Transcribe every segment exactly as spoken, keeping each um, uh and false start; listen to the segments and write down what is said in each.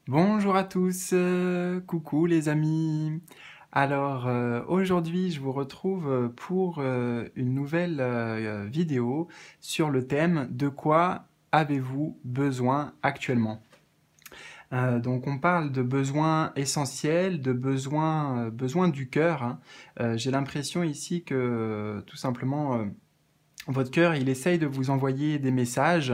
Bonjour à tous, euh, coucou les amis. Alors euh, aujourd'hui je vous retrouve euh, pour euh, une nouvelle euh, vidéo sur le thème de quoi avez-vous besoin actuellement. Euh, donc on parle de besoins essentiels, de besoins, euh, besoins du cœur, hein. Euh, j'ai l'impression ici que euh, tout simplement euh, votre cœur, il essaye de vous envoyer des messages,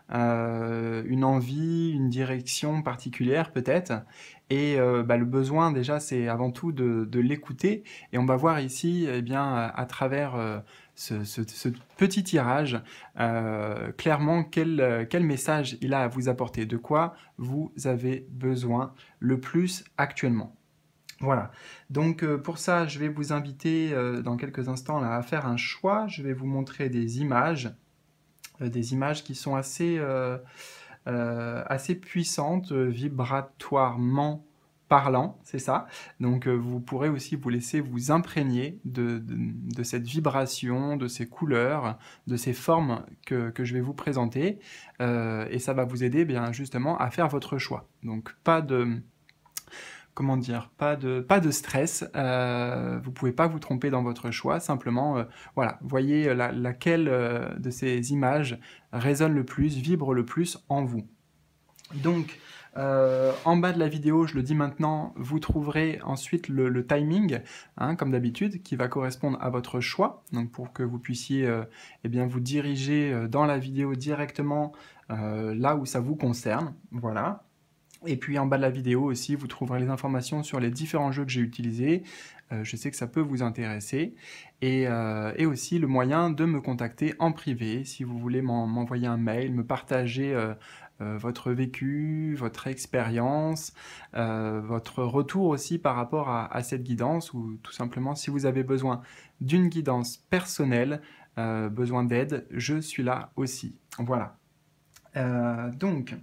euh, une envie, une direction particulière peut-être. Et euh, bah, le besoin, déjà, c'est avant tout de, de l'écouter. Et on va voir ici, eh bien, à, à travers euh, ce, ce- ce petit tirage, euh, clairement quel, euh, quel message il a à vous apporter, de quoi vous avez besoin le plus actuellement. Voilà. Donc euh, pour ça, je vais vous inviter euh, dans quelques instants là, à faire un choix. Je vais vous montrer des images, euh, des images qui sont assez, euh, euh, assez puissantes, euh, vibratoirement parlant, c'est ça. Donc euh, vous pourrez aussi vous laisser vous imprégner de, de, de cette vibration, de ces couleurs, de ces formes que, que je vais vous présenter. Euh, et ça va vous aider bien justement à faire votre choix. Donc pas de comment dire, pas de, pas de stress, euh, vous pouvez pas vous tromper dans votre choix, simplement, euh, voilà, voyez euh, la, laquelle euh, de ces images résonne le plus, vibre le plus en vous. Donc, euh, en bas de la vidéo, je le dis maintenant, vous trouverez ensuite le, le timing, hein, comme d'habitude, qui va correspondre à votre choix, donc pour que vous puissiez euh, eh bien, vous diriger euh, dans la vidéo directement euh, là où ça vous concerne, voilà. Et puis en bas de la vidéo aussi, vous trouverez les informations sur les différents jeux que j'ai utilisés. Euh, je sais que ça peut vous intéresser. Et, euh, et aussi le moyen de me contacter en privé si vous voulez m'envoyer un mail, me partager euh, euh, votre vécu, votre expérience, euh, votre retour aussi par rapport à, à cette guidance, ou tout simplement si vous avez besoin d'une guidance personnelle, euh, besoin d'aide, je suis là aussi. Voilà. Euh, donc,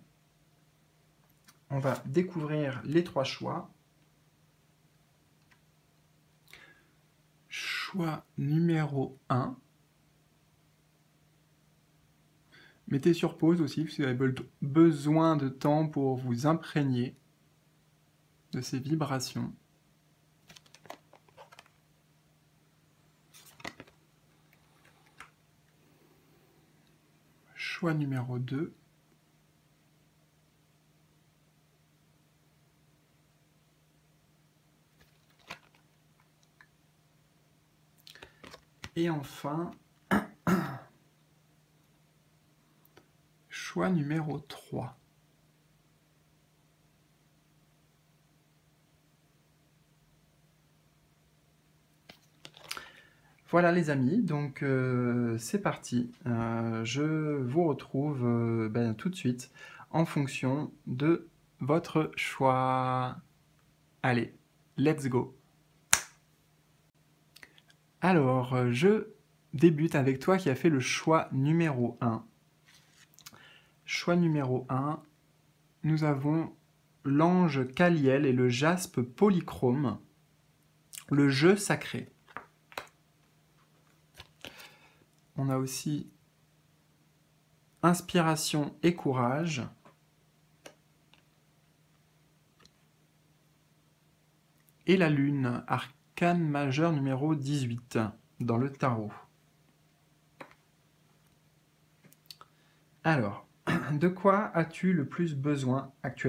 on va découvrir les trois choix. Choix numéro un. Mettez sur pause aussi si vous avez besoin de temps pour vous imprégner de ces vibrations. Choix numéro deux. Et enfin, choix numéro trois. Voilà les amis, donc euh, c'est parti. Euh, je vous retrouve euh, ben, tout de suite en fonction de votre choix. Allez, let's go. Alors, euh, je débute avec toi qui a fait le choix numéro un. Choix numéro un, nous avons l'ange Kaliel et le jaspe polychrome, le jeu sacré. On a aussi inspiration et courage. Et la lune, arcane majeur numéro dix-huit dans le tarot. Alors, de quoi as-tu le plus besoin actuellement ?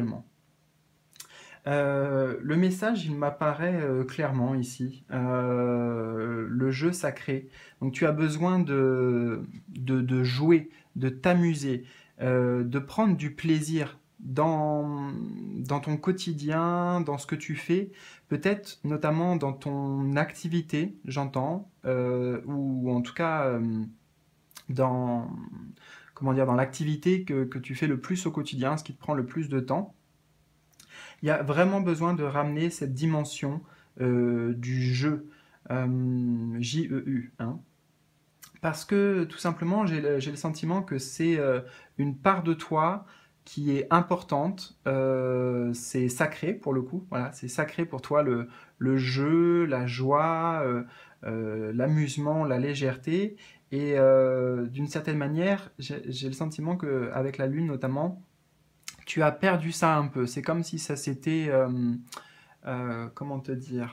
Euh, le message, il m'apparaît euh, clairement ici. Euh, le jeu sacré. Donc tu as besoin de, de, de jouer, de t'amuser, euh, de prendre du plaisir dans, dans ton quotidien, dans ce que tu fais, peut-être notamment dans ton activité, j'entends, euh, ou en tout cas euh, dans, comment dire, dans l'activité que, que tu fais le plus au quotidien, ce qui te prend le plus de temps. Il y a vraiment besoin de ramener cette dimension euh, du jeu, euh, J E U, hein. Parce que tout simplement, j'ai le, j'ai le sentiment que c'est euh, une part de toi qui est importante, euh, c'est sacré pour le coup, voilà, c'est sacré pour toi le, le jeu, la joie, euh, euh, l'amusement, la légèreté, et euh, d'une certaine manière, j'ai j'ai le sentiment qu'avec la lune notamment, tu as perdu ça un peu. C'est comme si ça s'était... euh, euh, comment te dire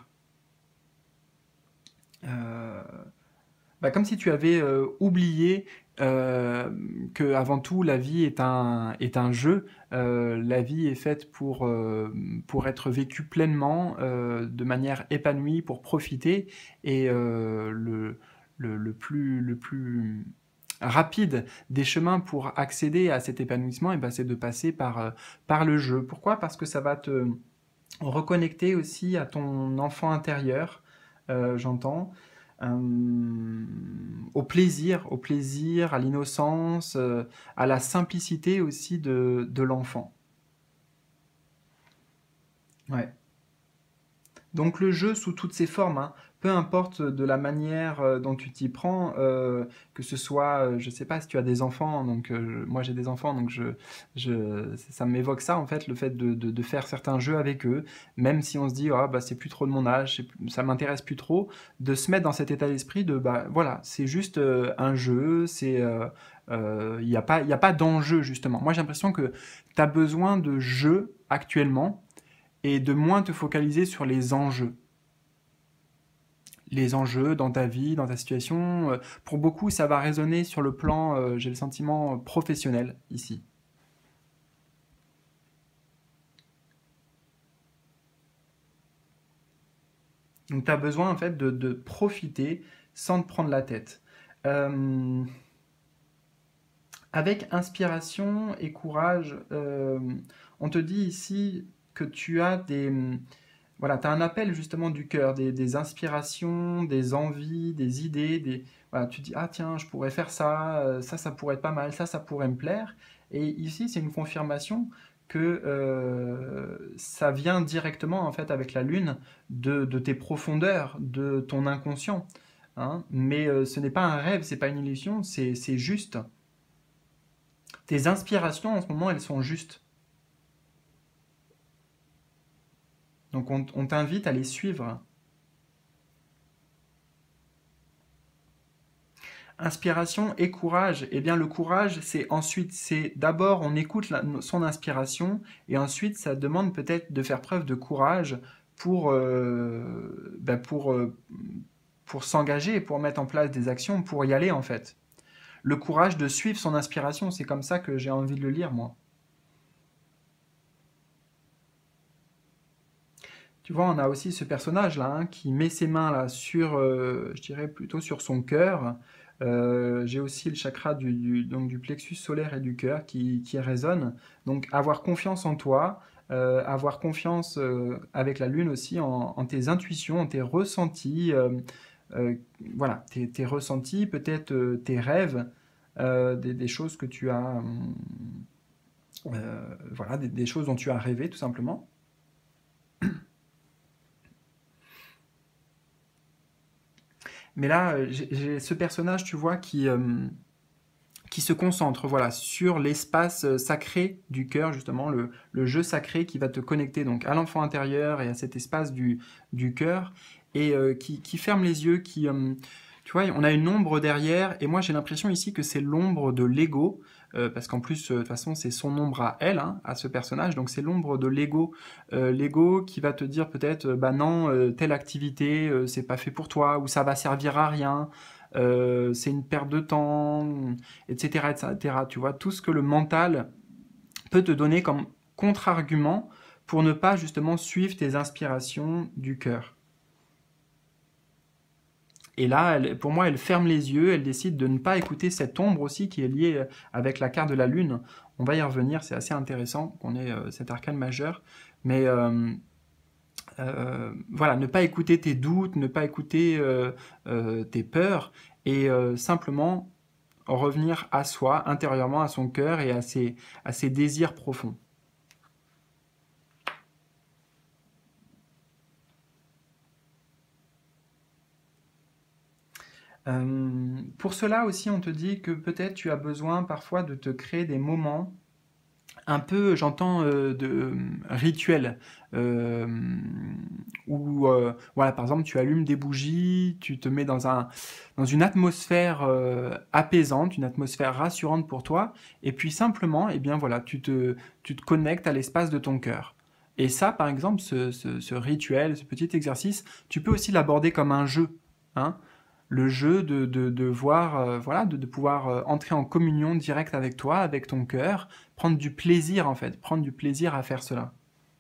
euh, bah, comme si tu avais euh, oublié euh, que avant tout la vie est un, est un jeu. Euh, la vie est faite pour, euh, pour être vécue pleinement, euh, de manière épanouie, pour profiter. Et euh, le, le, le plus, le plus rapide des chemins pour accéder à cet épanouissement, eh ben, c'est de passer par, euh, par le jeu. Pourquoi? Parce que ça va te reconnecter aussi à ton enfant intérieur, euh, j'entends, euh, au plaisir, au plaisir, à l'innocence, euh, à la simplicité aussi de, de l'enfant. Ouais. Donc le jeu sous toutes ses formes, hein, peu importe de la manière euh, dont tu t'y prends, euh, que ce soit, euh, je sais pas si tu as des enfants, donc euh, moi j'ai des enfants, donc je, je, ça m'évoque ça en fait, le fait de, de, de faire certains jeux avec eux, même si on se dit ah bah c'est plus trop de mon âge, c'est plus- ça m'intéresse plus trop, de se mettre dans cet état d'esprit de bah voilà, c'est juste euh, un jeu, c'est euh, euh, il n'y a pas, il y a pas d'enjeu justement. Moi j'ai l'impression que tu as besoin de jeux actuellement et de moins te focaliser sur les enjeux. Les enjeux dans ta vie, dans ta situation. euh, Pour beaucoup, ça va résonner sur le plan, euh, j'ai le sentiment, euh, professionnel ici. Donc tu as besoin en fait de, de profiter sans te prendre la tête. Euh, Avec inspiration et courage, euh, on te dit ici que tu as des, voilà, tu as un appel justement du cœur, des, des inspirations, des envies, des idées, des, voilà, tu dis, ah tiens, je pourrais faire ça, euh, ça, ça pourrait être pas mal, ça, ça pourrait me plaire. Et ici, c'est une confirmation que euh, ça vient directement en fait avec la lune de, de tes profondeurs, de ton inconscient. Hein. Mais euh, ce n'est pas un rêve, c'est pas une illusion, c'est c'est juste. Tes inspirations en ce moment, elles sont justes. Donc on, on t'invite à les suivre. Inspiration et courage. Eh bien, le courage, c'est ensuite, c'est d'abord on écoute la- son inspiration et ensuite ça demande peut-être de faire preuve de courage pour, euh, ben, pour, euh, pour s'engager, pour mettre en place des actions, pour y aller en fait. Le courage de suivre son inspiration, c'est comme ça que j'ai envie de le lire moi. Tu vois, on a aussi ce personnage là hein, qui met ses mains là sur, euh, je dirais plutôt sur son cœur. Euh, j'ai aussi le chakra du, du- donc du plexus solaire et du cœur qui, qui résonne. Donc avoir confiance en toi, euh, avoir confiance euh, avec la lune aussi en, en tes intuitions, en tes ressentis, euh, euh, voilà, tes, tes ressentis, peut-être euh, tes rêves, euh, des, des choses que tu as, hum, euh, voilà, des, des choses dont tu as rêvé tout simplement. Mais là, euh, j'ai j'ai ce personnage, tu vois, qui, euh, qui se concentre voilà, sur l'espace euh, sacré du cœur, justement, le, le jeu sacré qui va te connecter donc à l'enfant intérieur et à cet espace du, du cœur, et euh, qui, qui ferme les yeux, qui... euh, tu vois, on a une ombre derrière, et moi j'ai l'impression ici que c'est l'ombre de l'ego, euh, parce qu'en plus, euh, de toute façon, c'est son ombre à elle, hein, à ce personnage, donc c'est l'ombre de l'ego. Euh, l'ego qui va te dire peut-être, euh, bah non, euh, telle activité, euh, c'est pas fait pour toi, ou ça va servir à rien, euh, c'est une perte de temps, et cetera, et cetera. Tu vois, tout ce que le mental peut te donner comme contre-argument pour ne pas justement suivre tes inspirations du cœur. Et là, elle, pour moi, elle ferme les yeux, elle décide de ne pas écouter cette ombre aussi qui est liée avec la carte de la lune. On va y revenir, c'est assez intéressant qu'on ait euh, cet arcane majeur. Mais euh, euh, voilà, ne pas écouter tes doutes, ne pas écouter euh, euh, tes peurs, et euh, simplement revenir à soi, intérieurement, à son cœur et à ses, à ses désirs profonds. Euh, pour cela aussi, on te dit que peut-être tu as besoin parfois de te créer des moments un peu, j'entends, euh, de euh, rituel, euh, où, euh, voilà, par exemple, tu allumes des bougies, tu te mets dans un, dans une atmosphère euh, apaisante, une atmosphère rassurante pour toi, et puis simplement, eh bien voilà, tu te, tu te connectes à l'espace de ton cœur. Et ça, par exemple, ce, ce, ce rituel, ce petit exercice, tu peux aussi l'aborder comme un jeu, hein, le jeu de, de, de voir, euh, voilà, de, de pouvoir euh, entrer en communion directe avec toi, avec ton cœur, prendre du plaisir en fait, prendre du plaisir à faire cela.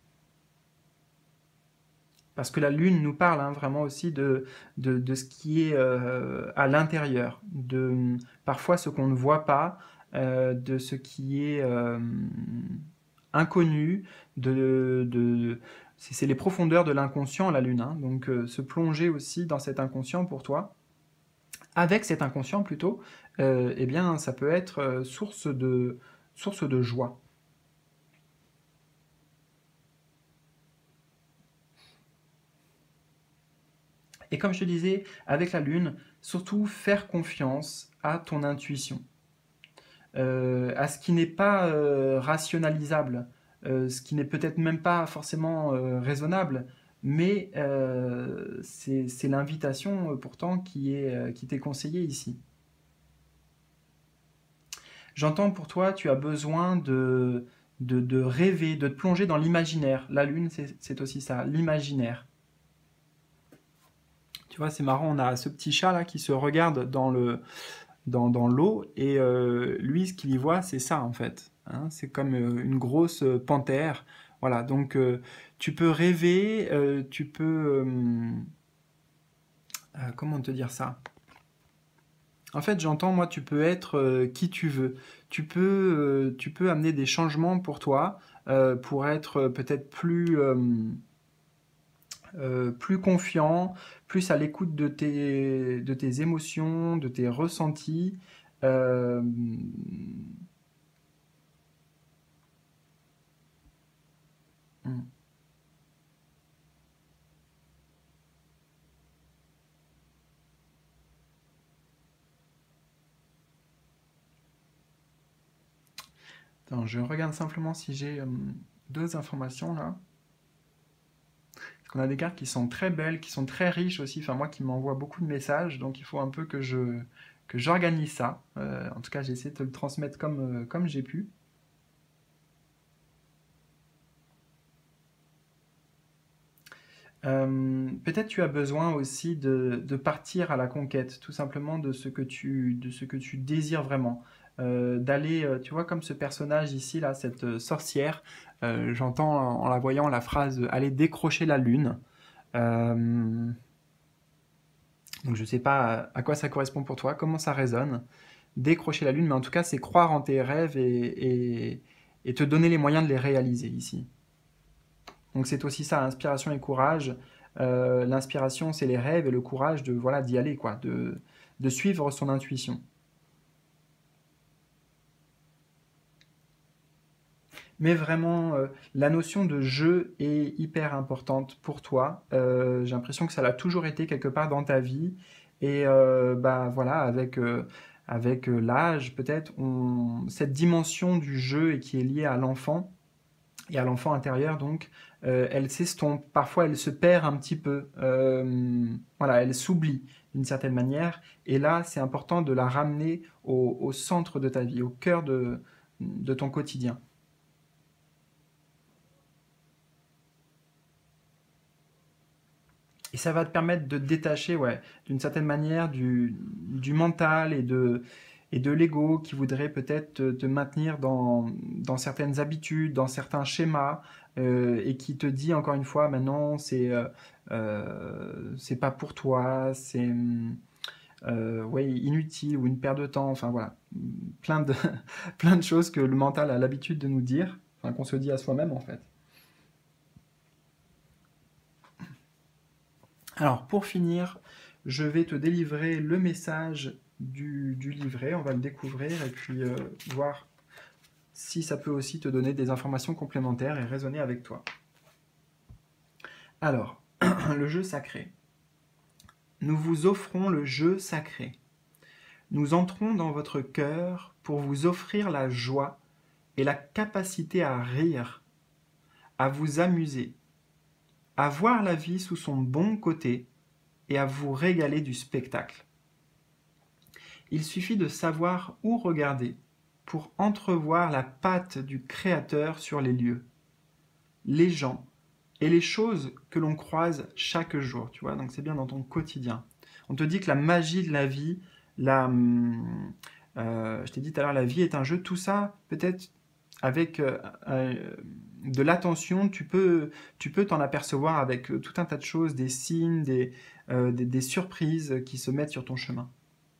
Parce que la lune nous parle hein, vraiment aussi de, de, de ce qui est euh, à l'intérieur, de parfois ce qu'on ne voit pas, euh, de ce qui est euh, inconnu, de, de c'est les profondeurs de l'inconscient la lune, hein, donc euh, se plonger aussi dans cet inconscient pour toi, avec cet inconscient plutôt, euh, eh bien ça peut être euh, source de, source de joie. Et comme je te disais, avec la Lune, surtout faire confiance à ton intuition, euh, à ce qui n'est pas euh, rationalisable, euh, ce qui n'est peut-être même pas forcément euh, raisonnable, mais euh, c'est c'est l'invitation euh, pourtant qui est, euh, qui t'est conseillée ici. J'entends pour toi, tu as besoin de, de, de rêver, de te plonger dans l'imaginaire. La Lune, c'est c'est aussi ça, l'imaginaire. Tu vois, c'est marrant, on a ce petit chat là qui se regarde dans le, dans, dans l'eau et euh, lui, ce qu'il y voit, c'est ça en fait. Hein, c'est comme euh, une grosse euh, panthère. Voilà, donc euh, tu peux rêver, euh, tu peux... euh, euh, comment te dire ça? En fait, j'entends, moi, tu peux être euh, qui tu veux. Tu peux, euh, tu peux amener des changements pour toi, euh, pour être euh, peut-être plus, euh, euh, plus confiant, plus à l'écoute de tes, de tes émotions, de tes ressentis. Euh, hmm. Attends, je regarde simplement si j'ai euh, deux informations là. Parce qu'on a des cartes qui sont très belles, qui sont très riches aussi. Enfin, moi qui m'envoie beaucoup de messages, donc il faut un peu que je que j'organise ça. Euh, en tout cas, j'ai essayé de te le transmettre comme, euh, comme j'ai pu. Euh, peut-être tu as besoin aussi de, de partir à la conquête, tout simplement de ce que tu, de ce que tu désires vraiment. Euh, d'aller, euh, tu vois, comme ce personnage ici, là, cette euh, sorcière, euh, j'entends en, en la voyant la phrase euh, aller décrocher la lune. Euh, donc je ne sais pas à, à quoi ça correspond pour toi, comment ça résonne. Décrocher la lune, mais en tout cas, c'est croire en tes rêves et, et, et te donner les moyens de les réaliser ici. Donc c'est aussi ça, inspiration et courage. Euh, l'inspiration, c'est les rêves et le courage de voilà d'y aller, quoi, de, de suivre son intuition. Mais vraiment, euh, la notion de jeu est hyper importante pour toi. Euh, j'ai l'impression que ça l'a toujours été quelque part dans ta vie. Et euh, bah voilà, avec, euh, avec euh, l'âge, peut-être, on... cette dimension du jeu et qui est liée à l'enfant, et à l'enfant intérieur, donc, euh, elle s'estompe. Parfois, elle se perd un petit peu. Euh, voilà, elle s'oublie d'une certaine manière. Et là, c'est important de la ramener au, au centre de ta vie, au cœur de, de ton quotidien. Et ça va te permettre de te détacher, ouais, d'une certaine manière du, du mental et de, et de l'ego qui voudrait peut-être te, te maintenir dans, dans certaines habitudes, dans certains schémas, euh, et qui te dit encore une fois, maintenant, c'est euh, euh, c'est pas pour toi, c'est euh, ouais, inutile ou une perte de temps, enfin voilà, plein de, plein de choses que le mental a l'habitude de nous dire, enfin qu'on se dit à soi-même en fait. Alors, pour finir, je vais te délivrer le message du, du livret. On va le découvrir et puis euh, voir si ça peut aussi te donner des informations complémentaires et résonner avec toi. Alors, le jeu sacré. Nous vous offrons le jeu sacré. Nous entrons dans votre cœur pour vous offrir la joie et la capacité à rire, à vous amuser, à voir la vie sous son bon côté et à vous régaler du spectacle. Il suffit de savoir où regarder pour entrevoir la patte du Créateur sur les lieux, les gens et les choses que l'on croise chaque jour. Tu vois, donc c'est bien dans ton quotidien. On te dit que la magie de la vie, la, euh, je t'ai dit tout à l'heure, la vie est un jeu. Tout ça, peut-être avec euh, euh, de l'attention, tu peux tu peux t'en apercevoir avec tout un tas de choses, des signes, des, euh, des, des surprises qui se mettent sur ton chemin.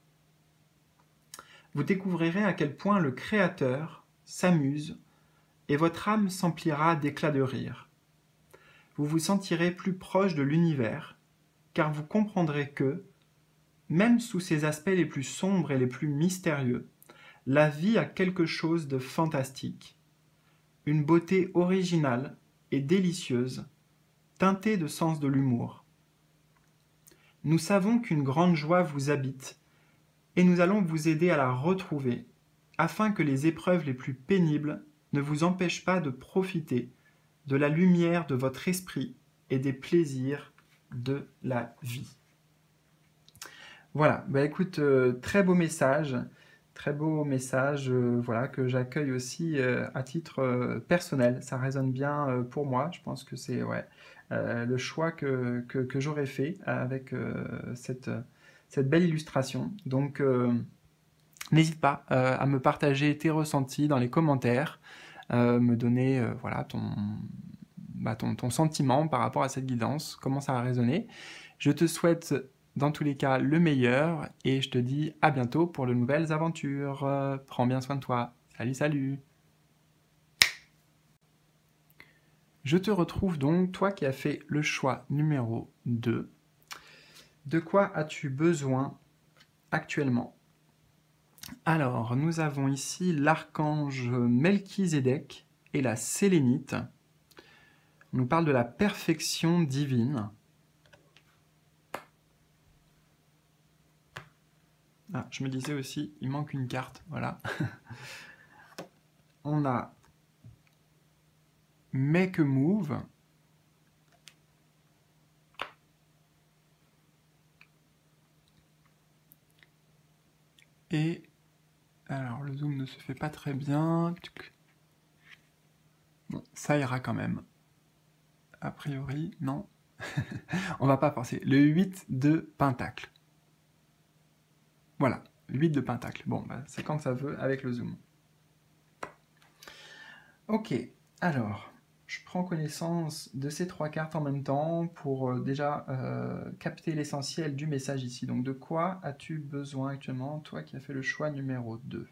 Vous découvrirez à quel point le Créateur s'amuse et votre âme s'emplira d'éclats de rire. Vous vous sentirez plus proche de l'univers, car vous comprendrez que, même sous ses aspects les plus sombres et les plus mystérieux, la vie a quelque chose de fantastique, une beauté originale et délicieuse, teintée de sens de l'humour. Nous savons qu'une grande joie vous habite, et nous allons vous aider à la retrouver, afin que les épreuves les plus pénibles ne vous empêchent pas de profiter de la lumière de votre esprit et des plaisirs de la vie. Voilà, bah écoute, euh, très beau message, très beau message, euh, voilà, que j'accueille aussi euh, à titre euh, personnel. Ça résonne bien euh, pour moi. Je pense que c'est ouais, euh, le choix que, que, que j'aurais fait avec euh, cette, cette belle illustration. Donc, euh, n'hésite pas euh, à me partager tes ressentis dans les commentaires, euh, me donner euh, voilà, ton, bah, ton, ton sentiment par rapport à cette guidance, comment ça a résonné. Je te souhaite dans tous les cas le meilleur et je te dis à bientôt pour de nouvelles aventures. Euh, prends bien soin de toi. Salut, salut. Je te retrouve donc, toi qui as fait le choix numéro deux. De quoi as-tu besoin actuellement? Alors, nous avons ici l'archange Melchizedek et la sélénite. On nous parle de la perfection divine. Ah, je me disais aussi, il manque une carte, voilà. On a Make a Move. Et, alors le zoom ne se fait pas très bien. Bon, ça ira quand même. A priori, non. On va pas forcer. Le huit de Pentacle. Voilà, huit de Pentacle. Bon, bah, c'est quand ça veut avec le zoom. Ok, alors, je prends connaissance de ces trois cartes en même temps pour euh, déjà euh, capter l'essentiel du message ici. Donc, de quoi as-tu besoin actuellement, toi qui as fait le choix numéro deux?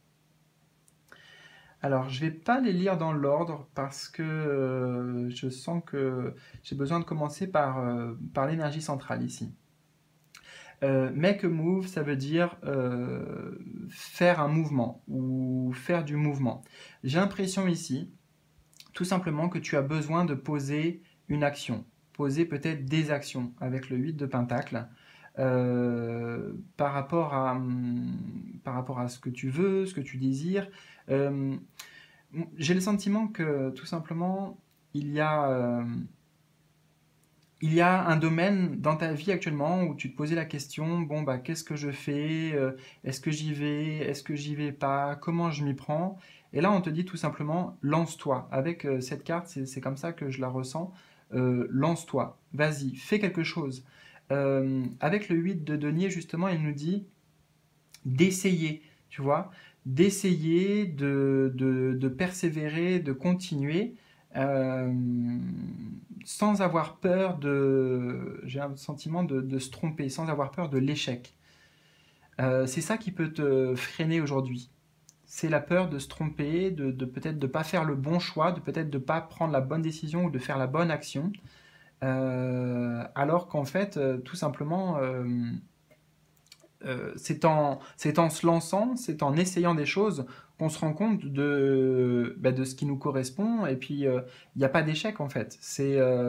Alors, je ne vais pas les lire dans l'ordre parce que euh, je sens que j'ai besoin de commencer par, euh, par l'énergie centrale ici. Euh, make a move, ça veut dire euh, faire un mouvement ou faire du mouvement. J'ai l'impression ici, tout simplement, que tu as besoin de poser une action, poser peut-être des actions avec le huit de Pentacle euh, par, rapport à, hum, par rapport à ce que tu veux, ce que tu désires. Euh, j'ai le sentiment que tout simplement, il y a... Euh, Il y a un domaine dans ta vie actuellement où tu te posais la question, bon bah qu'est-ce que je fais? Est-ce que j'y vais? Est-ce que j'y vais pas? Comment je m'y prends? Et là on te dit tout simplement, lance-toi. Avec euh, cette carte, c'est comme ça que je la ressens. Euh, lance-toi, vas-y, fais quelque chose. Euh, avec le huit de denier, justement, il nous dit d'essayer, tu vois, d'essayer, de, de, de persévérer, de continuer. Euh, sans avoir peur de... J'ai un sentiment de, de se tromper, sans avoir peur de l'échec. Euh, c'est ça qui peut te freiner aujourd'hui. C'est la peur de se tromper, de, de peut-être de ne pas faire le bon choix, de peut-être de ne pas prendre la bonne décision ou de faire la bonne action. Euh, alors qu'en fait, euh, tout simplement, euh, euh, c'est en, c'est en se lançant, c'est en essayant des choses qu'on se rend compte de, bah, de ce qui nous correspond. Et puis, il euh, n'y a pas d'échec, en fait. C'est euh,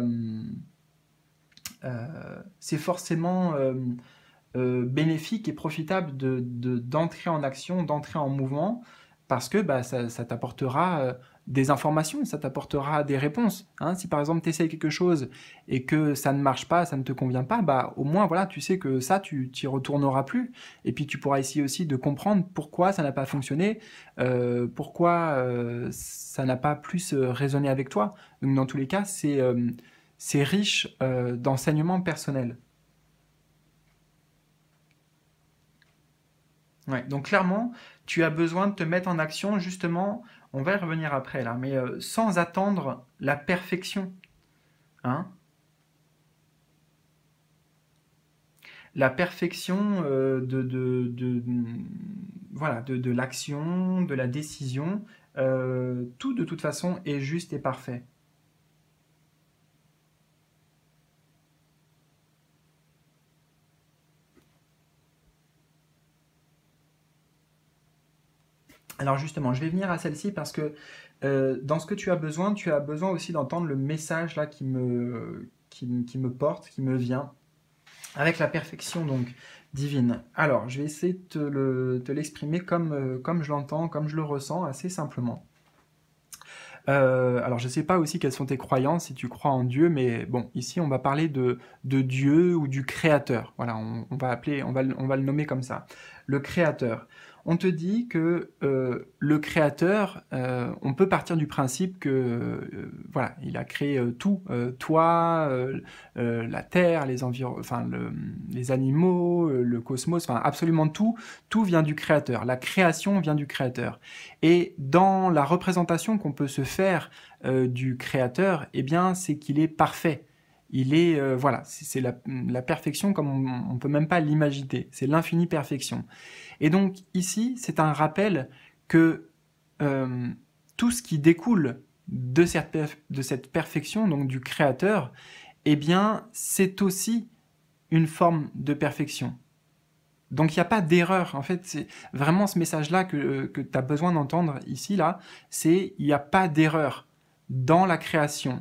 euh, c'est forcément euh, euh, bénéfique et profitable de, de, d'entrer en action, d'entrer en mouvement. parce que bah, ça, ça t'apportera euh, des informations, ça t'apportera des réponses. Hein. Si par exemple tu essayes quelque chose et que ça ne marche pas, ça ne te convient pas, bah, au moins voilà, tu sais que ça, tu n'y retourneras plus. Et puis tu pourras essayer aussi de comprendre pourquoi ça n'a pas fonctionné, euh, pourquoi euh, ça n'a pas plus euh, résonné avec toi. Donc dans tous les cas, c'est euh, c'est riche euh, d'enseignements personnels. Ouais, donc clairement, tu as besoin de te mettre en action, justement, on va y revenir après là, mais euh, sans attendre la perfection, hein. La perfection euh, de, de, de- voilà, de, de l'action, de la décision, euh, tout de toute façon est juste et parfait. Alors justement, je vais venir à celle-ci parce que euh, dans ce que tu as besoin, tu as besoin aussi d'entendre le message là qui me, qui, me- qui me porte, qui me vient. Avec la perfection donc divine. Alors, je vais essayer de te le- te l'exprimer comme, euh, comme je l'entends, comme je le ressens, assez simplement. Euh, alors, je ne sais pas aussi quelles sont tes croyances, si tu crois en Dieu, mais bon, ici, on va parler de, de Dieu ou du Créateur. Voilà, on, on va appeler, on va, le- on va le nommer comme ça. Le Créateur. On te dit que euh, le Créateur, euh, on peut partir du principe que, euh, voilà, il a créé euh, tout, euh, toi, euh, euh, la Terre, les environ, enfin, le- les animaux, euh, le cosmos, enfin, absolument tout, tout vient du Créateur. La création vient du Créateur. Et dans la représentation qu'on peut se faire euh, du créateur, eh bien, c'est qu'il est parfait. Il est, euh, voilà, c'est la, la perfection comme on ne peut même pas l'imaginer. C'est l'infinie perfection. Et donc, ici, c'est un rappel que euh, tout ce qui découle de cette, perf- de cette perfection, donc du créateur, eh bien, c'est aussi une forme de perfection. Donc il n'y a pas d'erreur. En fait, c'est vraiment ce message-là que, que tu as besoin d'entendre ici, là, c'est il n'y a pas d'erreur dans la création.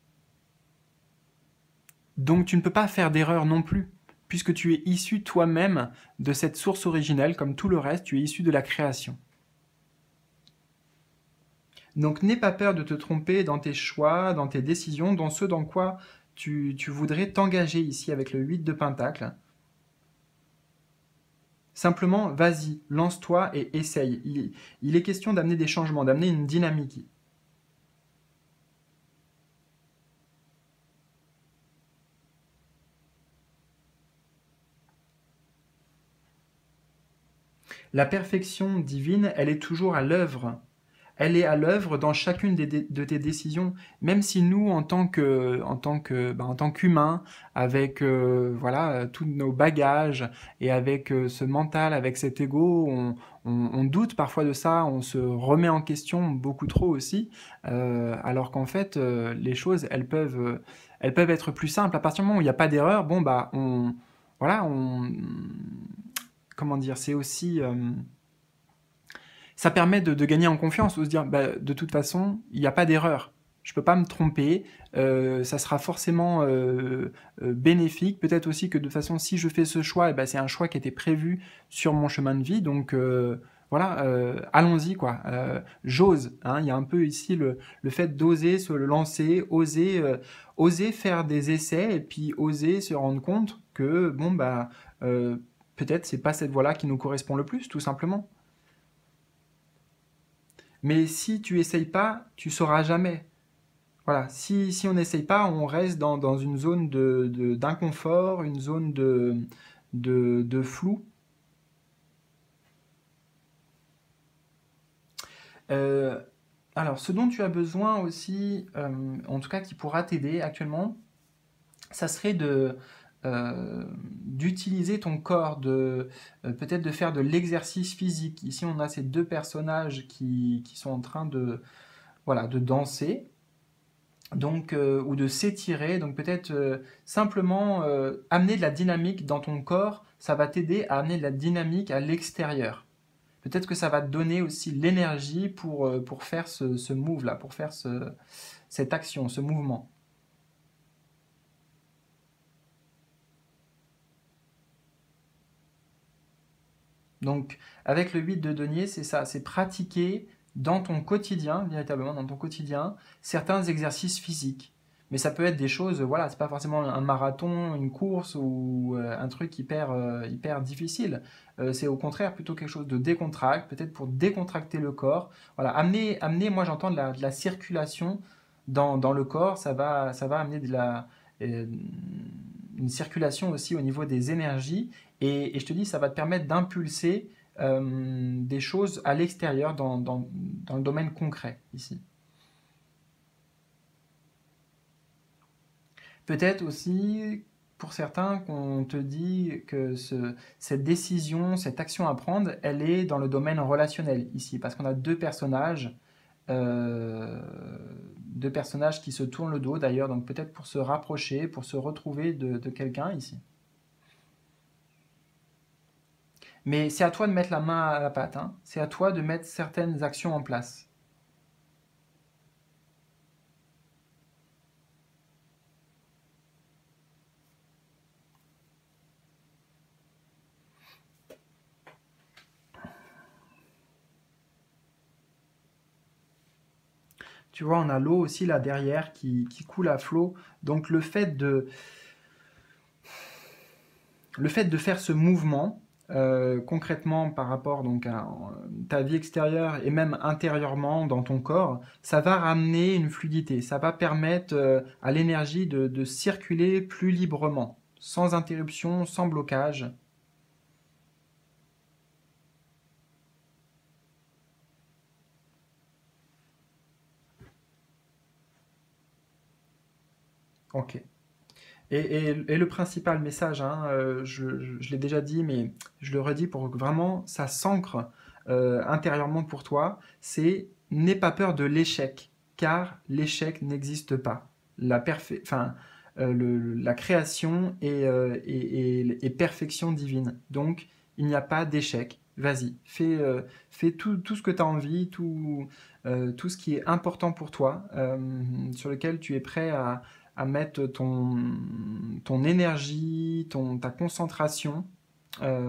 Donc tu ne peux pas faire d'erreur non plus, puisque tu es issu toi-même de cette source originelle, comme tout le reste, tu es issu de la création. Donc n'aie pas peur de te tromper dans tes choix, dans tes décisions, dans ce dans quoi tu, tu voudrais t'engager ici avec le huit de Pentacle. Simplement, vas-y, lance-toi et essaye. Il, il est question d'amener des changements, d'amener une dynamique. La perfection divine, elle est toujours à l'œuvre. Elle est à l'œuvre dans chacune des, de tes décisions, même si nous, en tant que, en tant que, bah, en tant qu'humains, avec euh, voilà euh, tous nos bagages et avec euh, ce mental, avec cet ego, on, on- on doute parfois de ça, on se remet en question beaucoup trop aussi, euh, alors qu'en fait, euh, les choses, elles peuvent, euh, elles peuvent être plus simples. À partir du moment où il n'y a pas d'erreur, bon bah, on, voilà, on, comment dire, c'est aussi euh, ça permet de, de gagner en confiance, ou se dire, bah, de toute façon, il n'y a pas d'erreur. Je ne peux pas me tromper, euh, ça sera forcément euh, euh, bénéfique. Peut-être aussi que de toute façon, si je fais ce choix, eh ben, c'est un choix qui était prévu sur mon chemin de vie. Donc euh, voilà, euh, allons-y quoi. Euh, j'ose. Hein, il y a un peu ici le, le fait d'oser se lancer, oser, euh, oser faire des essais et puis oser se rendre compte que bon bah euh, peut-être c'est pas cette voie-là qui nous correspond le plus, tout simplement. Mais si tu essayes pas, tu sauras jamais. Voilà, si, si on n'essaye pas, on reste dans, dans une zone de, de- d'inconfort, une zone de, de, de flou. Euh, alors, ce dont tu as besoin aussi, euh, en tout cas qui pourra t'aider actuellement, ça serait de, euh, d'utiliser ton corps, de, euh, peut-être de faire de l'exercice physique. Ici, on a ces deux personnages qui, qui sont en train de, voilà, de danser. Donc, euh, ou de s'étirer. Donc peut-être euh, simplement euh, amener de la dynamique dans ton corps, ça va t'aider à amener de la dynamique à l'extérieur. Peut-être que ça va te donner aussi l'énergie pour, euh, pour faire ce, ce move-là, pour faire ce, cette action, ce mouvement. Donc, avec le huit de denier, c'est ça, c'est pratiquer dans ton quotidien, véritablement dans ton quotidien, certains exercices physiques. Mais ça peut être des choses, voilà, c'est pas forcément un marathon, une course ou euh, un truc hyper, euh, hyper difficile. Euh, c'est au contraire plutôt quelque chose de décontracte, peut-être pour décontracter le corps. Voilà, amener, amener moi j'entends de la, de la circulation dans, dans le corps, ça va, ça va amener de la, euh, une circulation aussi au niveau des énergies. Et, et je te dis, ça va te permettre d'impulser euh, des choses à l'extérieur dans, dans, dans le domaine concret ici. Peut-être aussi pour certains qu'on te dit que ce, cette décision, cette action à prendre, elle est dans le domaine relationnel ici, parce qu'on a deux personnages, euh, deux personnages qui se tournent le dos d'ailleurs, donc peut-être pour se rapprocher, pour se retrouver de, de quelqu'un ici. Mais c'est à toi de mettre la main à la pâte, hein. C'est à toi de mettre certaines actions en place. Tu vois, on a l'eau aussi là derrière qui, qui coule à flot. Donc le fait de, le fait de faire ce mouvement, euh, concrètement par rapport donc à euh, ta vie extérieure et même intérieurement dans ton corps, ça va ramener une fluidité, ça va permettre euh, à l'énergie de, de circuler plus librement, sans interruption, sans blocage. Ok. Et, et- et le principal message, hein, euh, je, je- je l'ai déjà dit, mais je le redis pour que vraiment ça s'ancre euh, intérieurement pour toi, c'est n'aie pas peur de l'échec, car l'échec n'existe pas. La, perfе- enfin, euh, le- la création est, euh, est- est- est perfection divine. Donc, il n'y a pas d'échec. Vas-y, fais, euh, fais tout, tout ce que tu as envie, tout, euh, tout ce qui est important pour toi, euh, sur lequel tu es prêt à à mettre ton, ton énergie, ton, ta concentration. Euh,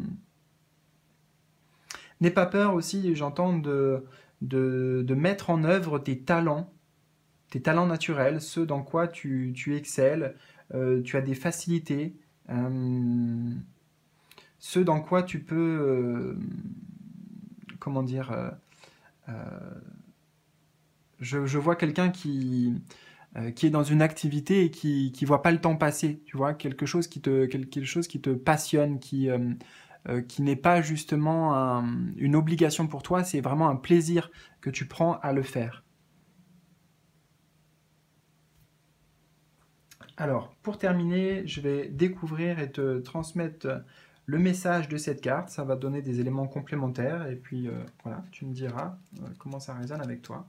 N'aie pas peur aussi, j'entends, de, de, de mettre en œuvre tes talents, tes talents naturels, ceux dans quoi tu, tu excelles, euh, tu as des facilités, euh, ceux dans quoi tu peux, euh, comment dire, euh, euh, je, je vois quelqu'un qui, euh, qui est dans une activité et qui qui voit pas le temps passer, tu vois, quelque chose qui te quelque chose qui te passionne, qui euh, euh, qui n'est pas justement un- une obligation pour toi, c'est vraiment un plaisir que tu prends à le faire. Alors, pour terminer, je vais découvrir et te transmettre le message de cette carte. Ça va te donner des éléments complémentaires et puis euh, voilà, tu me diras euh, comment ça résonne avec toi.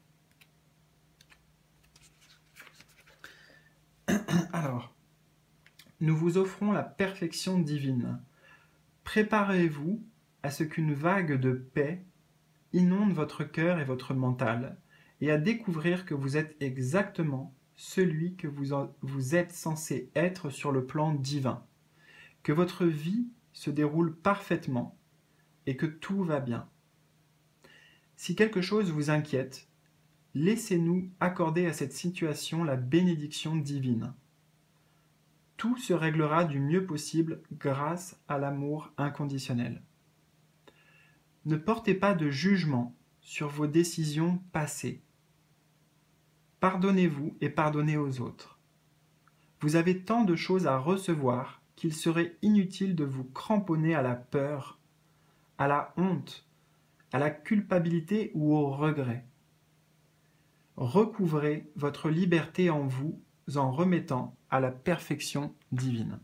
Alors, nous vous offrons la perfection divine. Préparez-vous à ce qu'une vague de paix inonde votre cœur et votre mental, et à découvrir que vous êtes exactement celui que vous, en- vous êtes censé être sur le plan divin, que votre vie se déroule parfaitement et que tout va bien. Si quelque chose vous inquiète, laissez-nous accorder à cette situation la bénédiction divine. Tout se réglera du mieux possible grâce à l'amour inconditionnel. Ne portez pas de jugement sur vos décisions passées. Pardonnez-vous et pardonnez aux autres. Vous avez tant de choses à recevoir qu'il serait inutile de vous cramponner à la peur, à la honte, à la culpabilité ou au regret. Recouvrez votre liberté en vous en remettant à la perfection divine.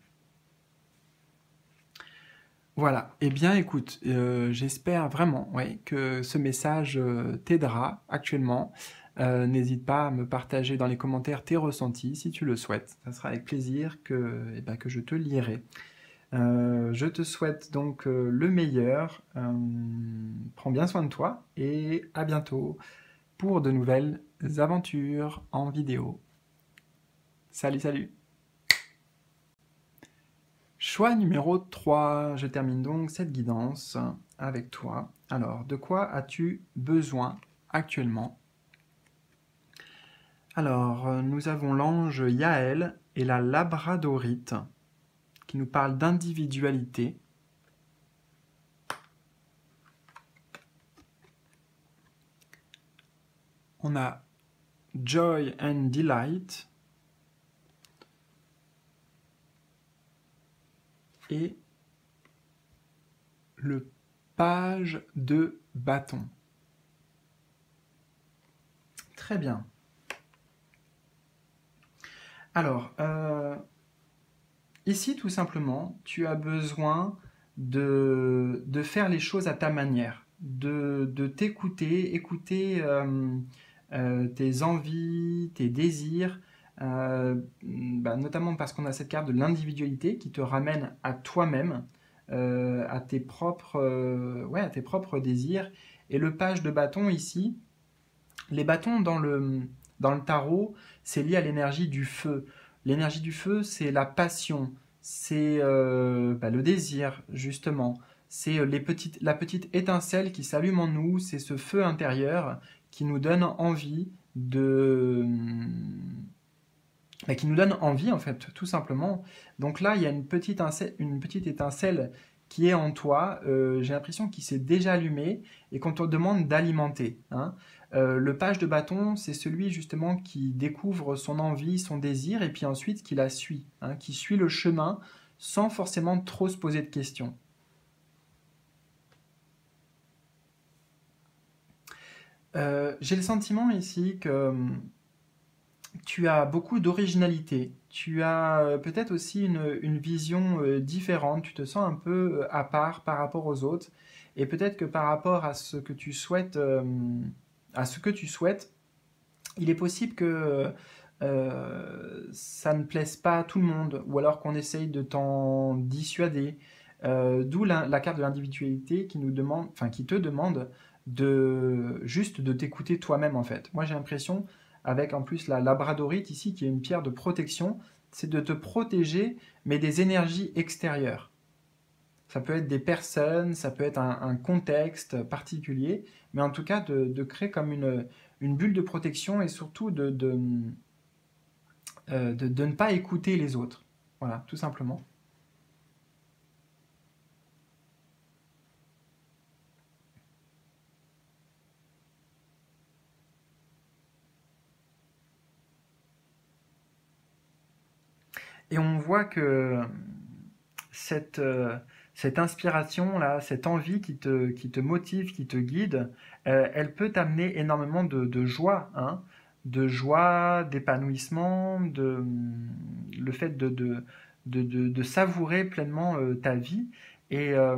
Voilà, eh bien écoute, euh, j'espère vraiment ouais, que ce message euh, t'aidera actuellement. Euh, n'hésite pas à me partager dans les commentaires tes ressentis si tu le souhaites. Ça sera avec plaisir que, eh ben, que je te lirai. Euh, je te souhaite donc euh, le meilleur. Euh, prends bien soin de toi et à bientôt pour de nouvelles aventures en vidéo. Salut, salut! Choix numéro trois. Je termine donc cette guidance avec toi. Alors, de quoi as-tu besoin actuellement? Alors, nous avons l'ange Yaël et la labradorite qui nous parlent d'individualité. On a Joy and Delight et le page de bâton. Très bien. Alors, euh, ici, tout simplement, tu as besoin de, de faire les choses à ta manière, de, de t'écouter, écouter euh, euh, tes envies, tes désirs, euh, bah, notamment parce qu'on a cette carte de l'individualité qui te ramène à toi-même, euh, à tes propres, euh, ouais, à tes propres désirs. Et le page de bâton ici, les bâtons dans le, dans le tarot, c'est lié à l'énergie du feu. L'énergie du feu, c'est la passion, c'est euh, bah, le désir, justement. C'est euh, les petites, la petite étincelle qui s'allume en nous, c'est ce feu intérieur qui nous donne envie de... bah, qui nous donne envie, en fait, tout simplement. Donc là, il y a une petite, étincelle, une petite étincelle qui est en toi, euh, j'ai l'impression qu'il s'est déjà allumé et qu'on te demande d'alimenter. Hein. Euh, le page de bâton, c'est celui justement qui découvre son envie, son désir, et puis ensuite qui la suit, hein, qui suit le chemin sans forcément trop se poser de questions. Euh, j'ai le sentiment ici que tu as beaucoup d'originalité, tu as euh, peut-être aussi une, une vision euh, différente, tu te sens un peu euh, à part par rapport aux autres, et peut-être que par rapport à ce que tu souhaites, euh, à ce que tu souhaites, il est possible que euh, ça ne plaise pas à tout le monde, ou alors qu'on essaye de t'en dissuader. Euh, D'où la, la carte de l'individualité qui nous demande, enfin qui te demande de juste de t'écouter toi-même en fait. Moi j'ai l'impression, avec en plus la labradorite ici qui est une pierre de protection, c'est de te protéger mais des énergies extérieures. Ça peut être des personnes, ça peut être un, un contexte particulier, mais en tout cas de, de créer comme une, une bulle de protection et surtout de, de, euh, de, de ne pas écouter les autres. Voilà, tout simplement. Et on voit que cette, euh, cette inspiration-là, cette envie qui te, qui te motive, qui te guide, euh, elle peut t'amener énormément de, de joie, hein, de joie, d'épanouissement, de, le fait de, de, de, de- de savourer pleinement euh, ta vie. Et euh,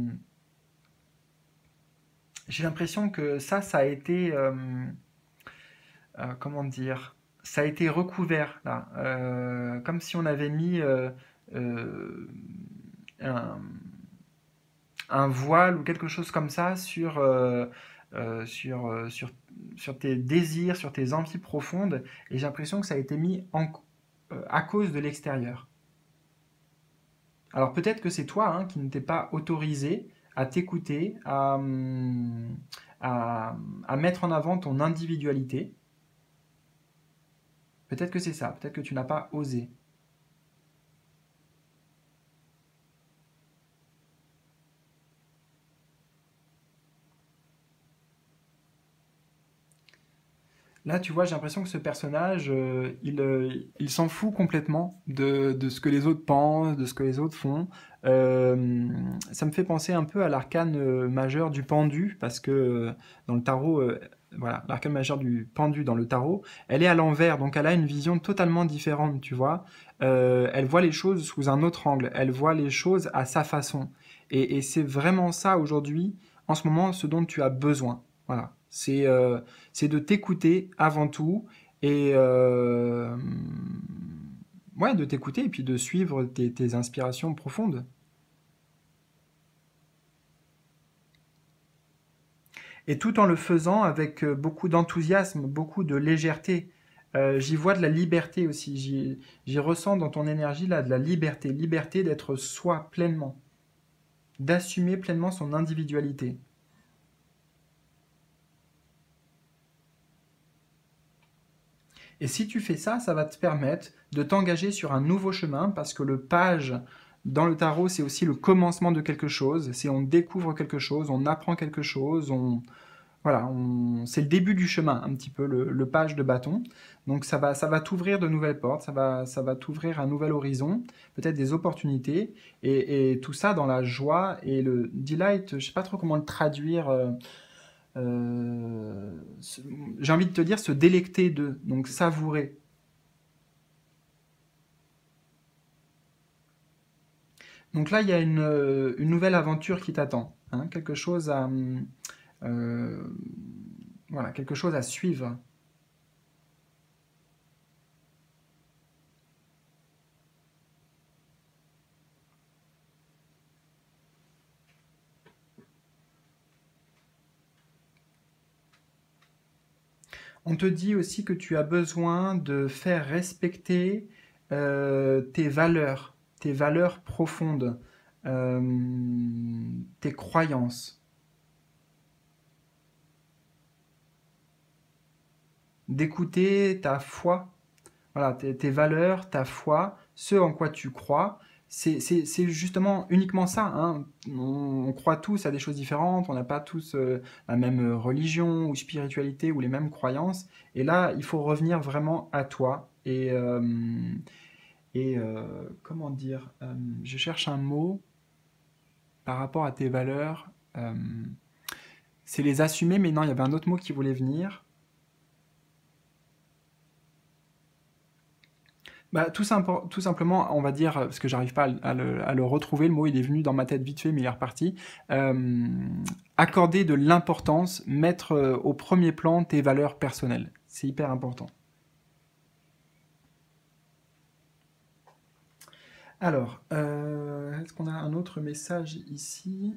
j'ai l'impression que ça, ça a été, euh, euh, comment dire, ça a été recouvert là, Euh, comme si on avait mis euh, euh, un, un voile ou quelque chose comme ça sur, euh, euh, sur, euh, sur, sur tes désirs, sur tes envies profondes, et j'ai l'impression que ça a été mis en, euh, à cause de l'extérieur. Alors peut-être que c'est toi hein, qui ne t'es pas autorisé à t'écouter, à, hum, à, à mettre en avant ton individualité. Peut-être que c'est ça, peut-être que tu n'as pas osé. Là, tu vois, j'ai l'impression que ce personnage, euh, il, euh, il s'en fout complètement de, de ce que les autres pensent, de ce que les autres font. Euh, Ça me fait penser un peu à l'arcane euh, majeur du pendu, parce que euh, dans le tarot, euh, voilà, l'arcane majeur du pendu dans le tarot, elle est à l'envers, donc elle a une vision totalement différente, tu vois. Euh, elle voit les choses sous un autre angle, elle voit les choses à sa façon. Et, et c'est vraiment ça aujourd'hui, en ce moment, ce dont tu as besoin. Voilà. C'est euh, c'est de t'écouter avant tout et euh, ouais, de t'écouter et puis de suivre tes, tes inspirations profondes. Et tout en le faisant avec euh, beaucoup d'enthousiasme, beaucoup de légèreté. Euh, j'y vois de la liberté aussi. J'y j'y ressens dans ton énergie là de la liberté. Liberté d'être soi pleinement. D'assumer pleinement son individualité. Et si tu fais ça, ça va te permettre de t'engager sur un nouveau chemin parce que le page dans le tarot, c'est aussi le commencement de quelque chose. C'est on découvre quelque chose, on apprend quelque chose, on, voilà, on... c'est le début du chemin, un petit peu, le, le page de bâton. Donc ça va, ça va t'ouvrir de nouvelles portes, ça va, ça va t'ouvrir un nouvel horizon, peut-être des opportunités, et, et tout ça dans la joie et le delight, je sais pas trop comment le traduire. euh, euh, ce- j'ai envie de te dire se délecter de, donc savourer. Donc là, il y a une, euh, une nouvelle aventure qui t'attend, hein, quelque chose à, euh, voilà, quelque chose à suivre. On te dit aussi que tu as besoin de faire respecter euh, tes valeurs, tes valeurs profondes, euh, tes croyances, d'écouter ta foi, voilà, tes, tes valeurs, ta foi, ce en quoi tu crois. C'est c'est- c'est justement uniquement ça, hein. On, on croit tous à des choses différentes, on n'a pas tous euh, la même euh, religion ou spiritualité ou les mêmes croyances. Et là, il faut revenir vraiment à toi. Et, euh, et euh, comment dire, euh, je cherche un mot par rapport à tes valeurs. euh, c'est les assumer, mais non, il y avait un autre mot qui voulait venir. Bah, tout, simple- tout simplement, on va dire, parce que j'arrive pas à, le, à le- à le retrouver, le mot il est venu dans ma tête vite fait, mais il est reparti. Euh, accorder de l'importance, mettre euh, au premier plan tes valeurs personnelles. C'est hyper important. Alors, euh, est-ce qu'on a un autre message ici?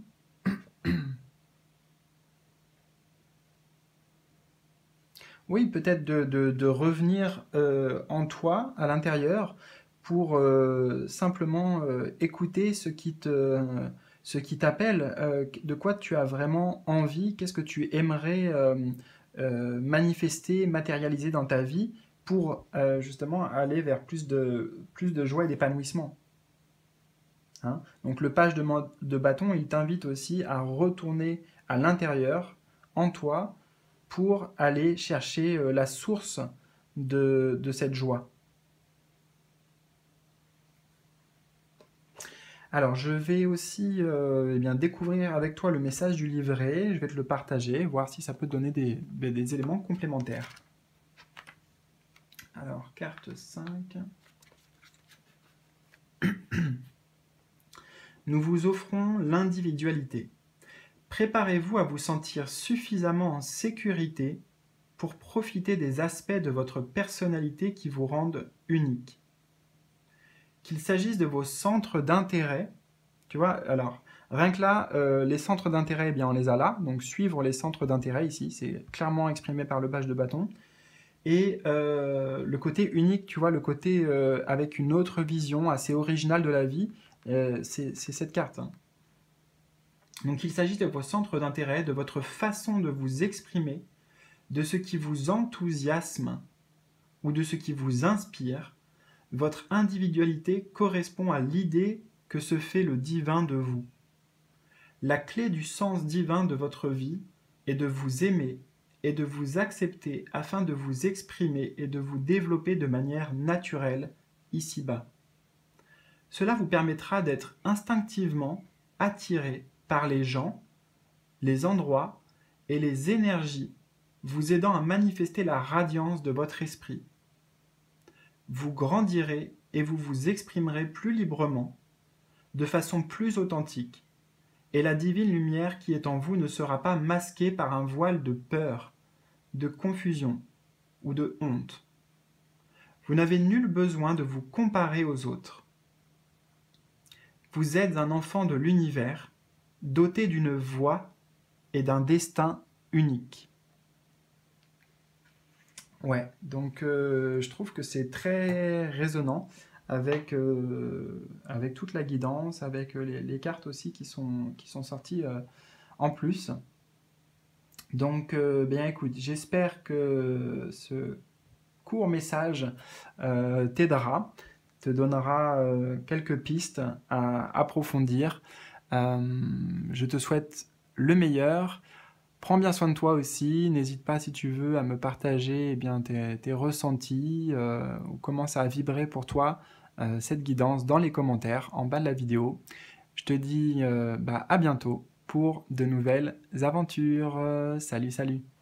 Oui, peut-être de, de- de revenir euh, en toi, à l'intérieur, pour euh, simplement euh, écouter ce qui te, ce qui t'appelle, euh, de quoi tu as vraiment envie, qu'est-ce que tu aimerais euh, euh, manifester, matérialiser dans ta vie pour euh, justement aller vers plus de, plus de joie et d'épanouissement. Hein. Donc le page de, man- de bâton, il t'invite aussi à retourner à l'intérieur, en toi, pour aller chercher euh, la source de, de cette joie. Alors, je vais aussi euh, eh bien, découvrir avec toi le message du livret. Je vais te le partager, voir si ça peut te donner des, des- des éléments complémentaires. Alors, carte cinq. Nous vous offrons l'individualité. Préparez-vous à vous sentir suffisamment en sécurité pour profiter des aspects de votre personnalité qui vous rendent unique. Qu'il s'agisse de vos centres d'intérêt. Tu vois, alors, rien que là, euh, les centres d'intérêt, eh bien, on les a là. Donc, suivre les centres d'intérêt ici, c'est clairement exprimé par le page de bâton. Et euh, le côté unique, tu vois, le côté euh, avec une autre vision assez originale de la vie, euh, c'est c'est cette carte, hein. Donc, il s'agit de vos centres d'intérêt, de votre façon de vous exprimer, de ce qui vous enthousiasme ou de ce qui vous inspire. Votre individualité correspond à l'idée que se fait le divin de vous. La clé du sens divin de votre vie est de vous aimer et de vous accepter afin de vous exprimer et de vous développer de manière naturelle ici-bas. Cela vous permettra d'être instinctivement attiré par les gens, les endroits et les énergies, vous aidant à manifester la radiance de votre esprit. Vous grandirez et vous vous exprimerez plus librement, de façon plus authentique, et la divine lumière qui est en vous ne sera pas masquée par un voile de peur, de confusion ou de honte. Vous n'avez nul besoin de vous comparer aux autres. Vous êtes un enfant de l'univers, doté d'une voix et d'un destin unique. Ouais, donc euh, je trouve que c'est très résonnant avec, euh, avec toute la guidance, avec euh, les, les cartes aussi qui sont, qui sont sorties euh, en plus. Donc, euh, bien écoute, j'espère que ce court message euh, t'aidera, te donnera euh, quelques pistes à approfondir. Euh, je te souhaite le meilleur. Prends bien soin de toi aussi. N'hésite pas si tu veux à me partager eh bien, tes, tes ressentis euh, ou comment ça a vibré pour toi euh, cette guidance dans les commentaires en bas de la vidéo. Je te dis euh, bah, à bientôt pour de nouvelles aventures. Euh, salut, salut.